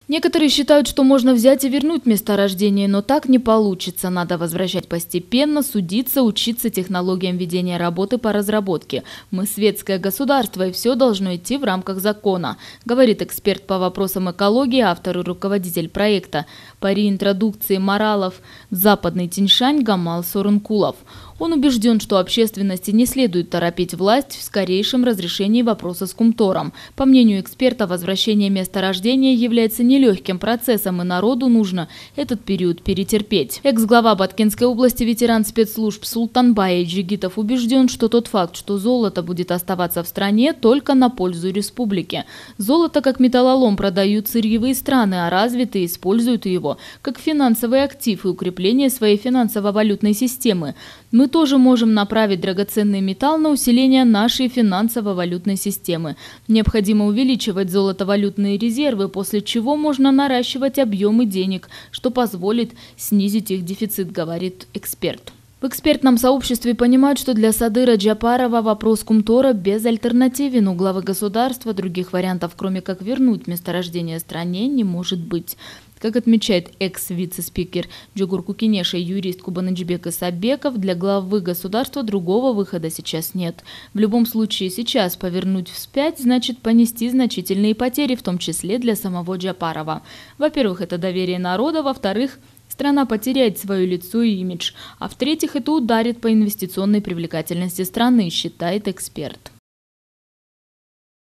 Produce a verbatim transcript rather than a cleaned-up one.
Некоторые считают, что можно взять и вернуть месторождение, но так не получится. Надо возвращать постепенно, судиться, учиться технологиям ведения работы по разработке. Мы светское государство, и все должно идти в рамках закона, говорит эксперт по вопросам экологии, автор и руководитель проекта по реинтродукции маралов в Западный Тянь-Шань Гамал Сорункулов. Он убежден, что общественности не следует торопить власть в скорейшем разрешении вопроса с Кумтором. По мнению эксперта, возвращение месторождения является нелегким процессом, и народу нужно этот период перетерпеть. Экс-глава Баткенской области, ветеран спецслужб Султанбай Джигитов убежден, что тот факт, что золото будет оставаться в стране, только на пользу республике. Золото как металлолом продают сырьевые страны, а развитые используют его как финансовый актив и укрепление своей финансово-валютной системы. Мы тоже можем направить драгоценный металл на усиление нашей финансово-валютной системы. Необходимо увеличивать золотовалютные резервы, после чего можно наращивать объемы денег, что позволит снизить их дефицит, говорит эксперт. В экспертном сообществе понимают, что для Садыра Джапарова вопрос Кумтора безальтернативен. У главы государства других вариантов, кроме как вернуть месторождение стране, не может быть. Как отмечает экс-вице-спикер Джугурку Кенеша и юрист Кубаныджбек Исабеков, для главы государства другого выхода сейчас нет. В любом случае сейчас повернуть вспять значит понести значительные потери, в том числе для самого Джапарова. Во-первых, это доверие народа, во-вторых, страна потеряет свое лицо и имидж, а в-третьих, это ударит по инвестиционной привлекательности страны, считает эксперт.